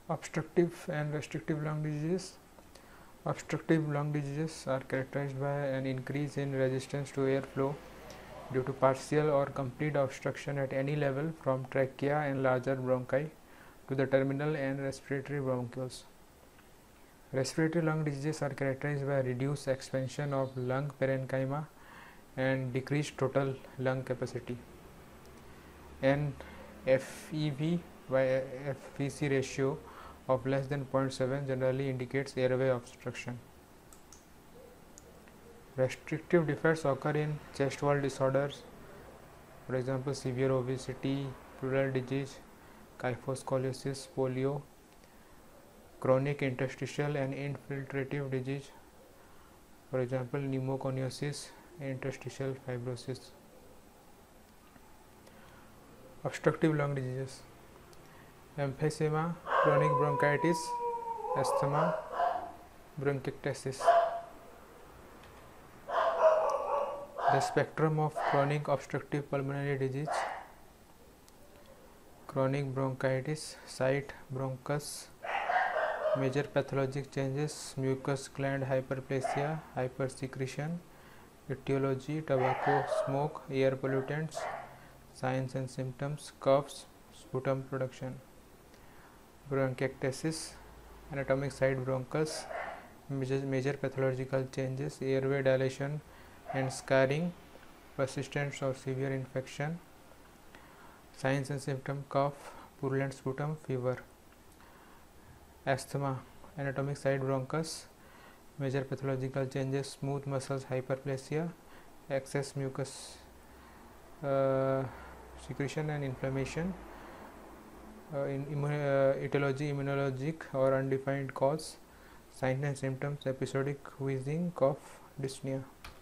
Obstructive and restrictive lung diseases. Obstructive lung diseases are characterized by an increase in resistance to airflow due to partial or complete obstruction at any level from trachea and larger bronchi to the terminal and respiratory bronchioles. Respiratory lung diseases are characterized by reduced expansion of lung parenchyma and decreased total lung capacity. An FEV by FVC ratio of less than 0.7 generally indicates airway obstruction. Restrictive defects occur in chest wall disorders, for example, severe obesity, pleural disease, kyphoscoliosis, polio, chronic interstitial and infiltrative disease, for example, pneumoconiosis, interstitial fibrosis. Obstructive lung diseases: emphysema, chronic bronchitis, asthma, bronchiectasis. The spectrum of chronic obstructive pulmonary disease: chronic bronchitis, site bronchus, major pathologic changes, mucous gland hyperplasia, hypersecretion, etiology, tobacco smoke, air pollutants, signs and symptoms, coughs, sputum production. Bronchiectasis, anatomic site bronchus, major pathological changes, airway dilation and scarring, persistence or severe infection, signs and symptoms, cough, purulent sputum, fever. Asthma, anatomic site bronchus, major pathological changes, smooth muscles hyperplasia, excess mucus secretion and inflammation. Etiology, immunologic or undefined cause, signs and symptoms, episodic wheezing, cough, dyspnea.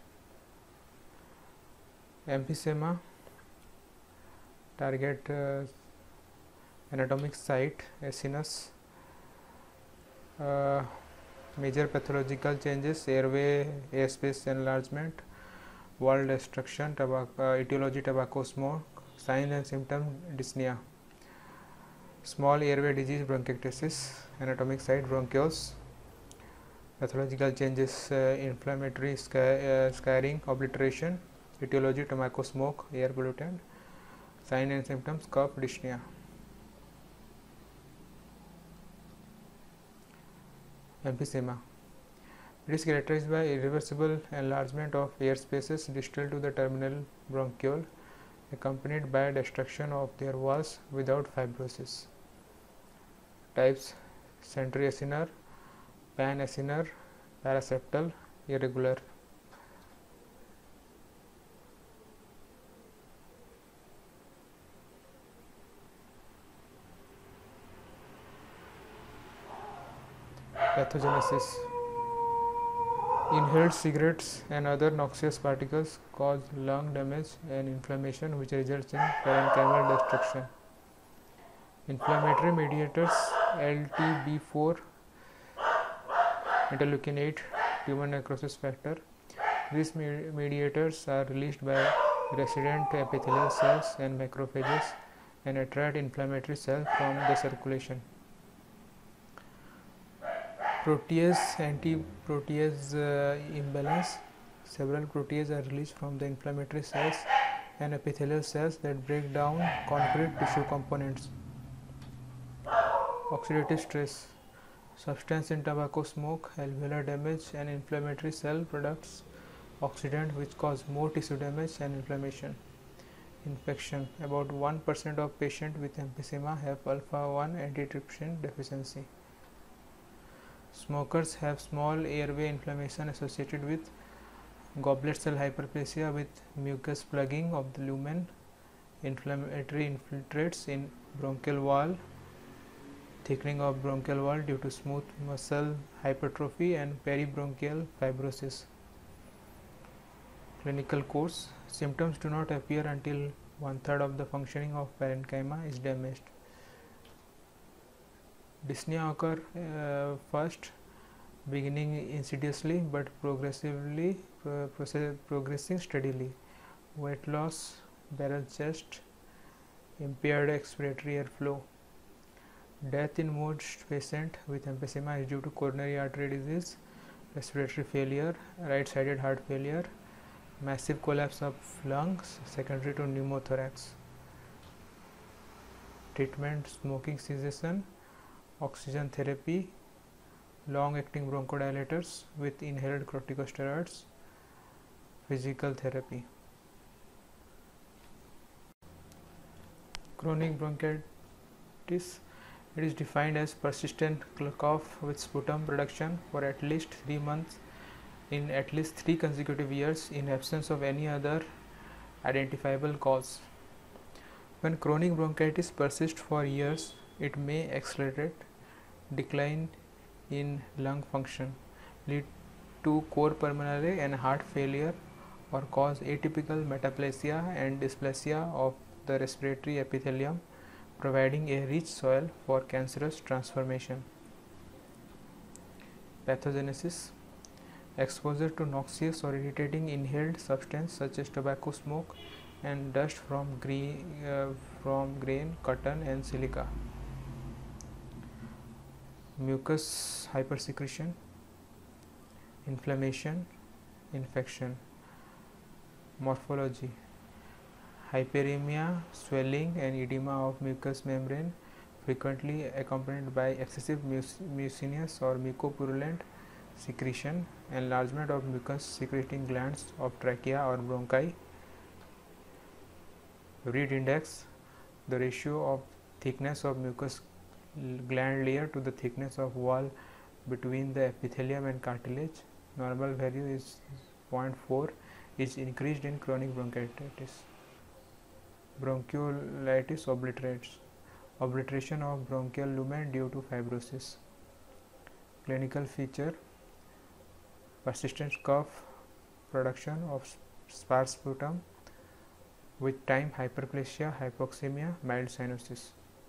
Emphysema, target anatomic site acinus, major pathological changes, airway airspace enlargement, wall destruction, etiology tobacco smoke, signs and symptoms, dyspnea. Small airway disease, bronchiectasis, anatomic site bronchioles, pathological changes, inflammatory scarring, obliteration, etiology tobacco smoke, air pollutant, signs and symptoms, cough, dyspnea. Emphysema, it is characterized by irreversible enlargement of air spaces distal to the terminal bronchiole, accompanied by destruction of their walls without fibrosis. Types: centriacinar, panacinar, paraseptal, irregular. Pathogenesis: inhaled cigarettes and other noxious particles cause lung damage and inflammation which results in parenchymal destruction. Inflammatory mediators: LTB4, interleukin 8, tumor necrosis factor. These mediators are released by resident epithelial cells and macrophages and attract inflammatory cells from the circulation. Protease, anti-protease imbalance: several proteases are released from the inflammatory cells and epithelial cells that break down concrete tissue components. Oxidative stress: substance in tobacco smoke, alveolar damage and inflammatory cell products, oxidant which cause more tissue damage and inflammation. Infection: about 1% of patients with emphysema have alpha-1 antitrypsin deficiency. Smokers have small airway inflammation associated with goblet cell hyperplasia with mucus plugging of the lumen, inflammatory infiltrates in bronchial wall, thickening of bronchial wall due to smooth muscle hypertrophy and peribronchial fibrosis. Clinical course: symptoms do not appear until 1/3 of the functioning of parenchyma is damaged. Dyspnea occur first, beginning insidiously but progressing steadily. Weight loss, barrel chest, impaired expiratory airflow. Death in most patients with emphysema is due to coronary artery disease, respiratory failure, right-sided heart failure, massive collapse of lungs secondary to pneumothorax. Treatment: smoking cessation, oxygen therapy, long-acting bronchodilators with inhaled corticosteroids, physical therapy. Chronic bronchitis: it is defined as persistent cough with sputum production for at least 3 months in at least 3 consecutive years in absence of any other identifiable cause. When chronic bronchitis persists for years, it may accelerate decline in lung function, lead to cor pulmonale and heart failure, or cause atypical metaplasia and dysplasia of the respiratory epithelium, providing a rich soil for cancerous transformation. Pathogenesis: exposure to noxious or irritating inhaled substance such as tobacco smoke and dust from grain, cotton and silica. Mucus hypersecretion, inflammation, infection. Morphology: hyperemia, swelling and edema of mucous membrane, frequently accompanied by excessive mucinous or mucopurulent secretion, enlargement of mucus secreting glands of trachea or bronchi. Reed index: the ratio of thickness of mucus gland layer to the thickness of wall between the epithelium and cartilage. Normal value is 0.4, is increased in chronic bronchitis. Bronchiolitis obliterates: obliteration of bronchial lumen due to fibrosis. Clinical feature: persistent cough, production of sparse sputum, with time hyperplasia, hypoxemia, mild cyanosis.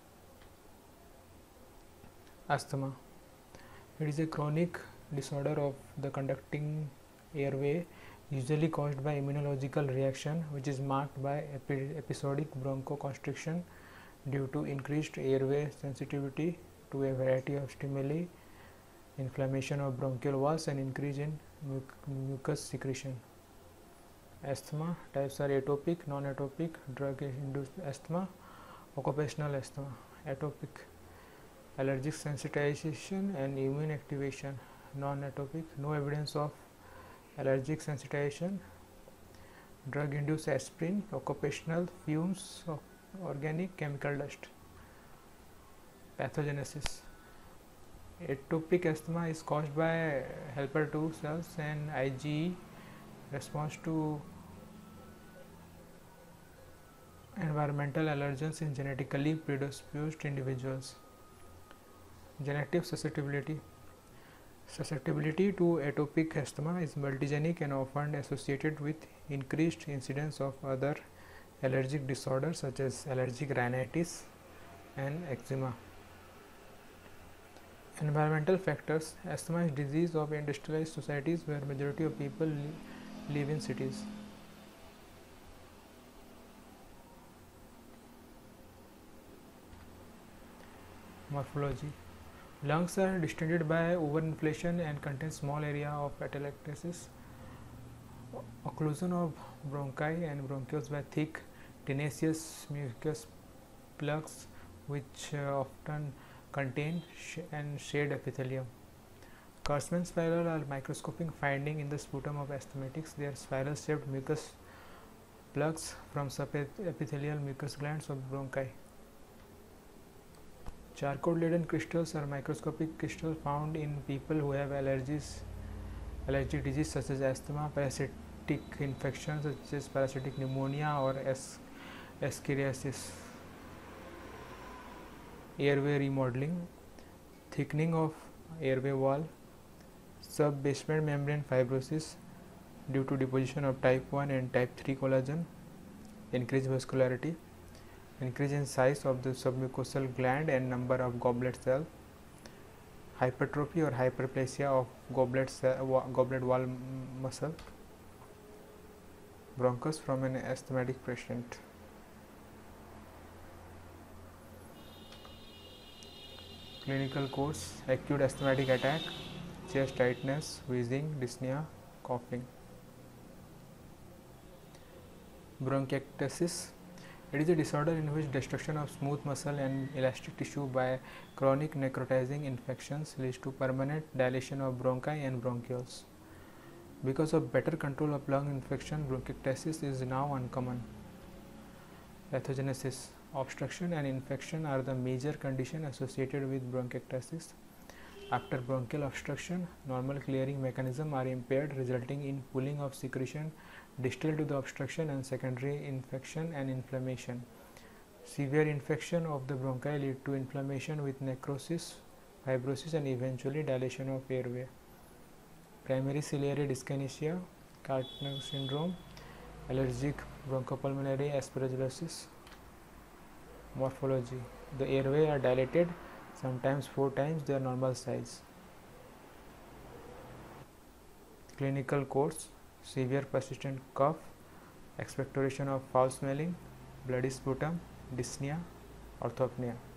Asthma: it is a chronic disorder of the conducting airway, usually caused by immunological reaction, which is marked by episodic bronchoconstriction due to increased airway sensitivity to a variety of stimuli, inflammation of bronchial walls and increase in mucus secretion. Asthma types are atopic, non-atopic, drug-induced asthma, occupational asthma. Atopic: allergic sensitization and immune activation. Non-atopic: no evidence of allergic sensitization, drug-induced aspirin, occupational fumes of organic chemical dust. Pathogenesis: atopic asthma is caused by helper 2 cells and IgE response to environmental allergens in genetically predisposed individuals. Genetic susceptibility: susceptibility to atopic asthma is multigenic and often associated with increased incidence of other allergic disorders such as allergic rhinitis and eczema. Environmental factors: asthma is disease of industrialized societies where majority of people live in cities. Morphology: lungs are distended by overinflation and contain small area of atelectasis. Occlusion of bronchi and bronchioles by thick tenacious mucus plugs which often contain and shade epithelium. Kurtzman spiral are microscopic finding in the sputum of asthmatics. They are spiral shaped mucus plugs from subepithelial mucus glands of bronchi. Charcot Leyden crystals are microscopic crystals found in people who have allergic disease such as asthma, parasitic infections such as parasitic pneumonia or Escherichiasis. Airway remodeling: thickening of airway wall, sub-basement membrane fibrosis due to deposition of type 1 and type 3 collagen, increased vascularity, increase in size of the submucosal gland and number of goblet cells, hypertrophy or hyperplasia of goblet wall muscle. Bronchus from an asthmatic patient. Clinical course: acute asthmatic attack, chest tightness, wheezing, dyspnea, coughing. Bronchiectasis: it is a disorder in which destruction of smooth muscle and elastic tissue by chronic necrotizing infections leads to permanent dilation of bronchi and bronchioles. Because of better control of lung infection, bronchiectasis is now uncommon. Pathogenesis: obstruction and infection are the major conditions associated with bronchiectasis. After bronchial obstruction, normal clearing mechanisms are impaired, resulting in pooling of secretion distal to the obstruction and secondary infection and inflammation. Severe infection of the bronchi lead to inflammation with necrosis, fibrosis, and eventually dilation of airway. Primary ciliary dyskinesia, Cartner syndrome, allergic bronchopulmonary aspergillosis. Morphology: the airway are dilated, sometimes 4 times their normal size. Clinical course: severe persistent cough, expectoration of foul smelling, bloody sputum, dyspnea, orthopnea.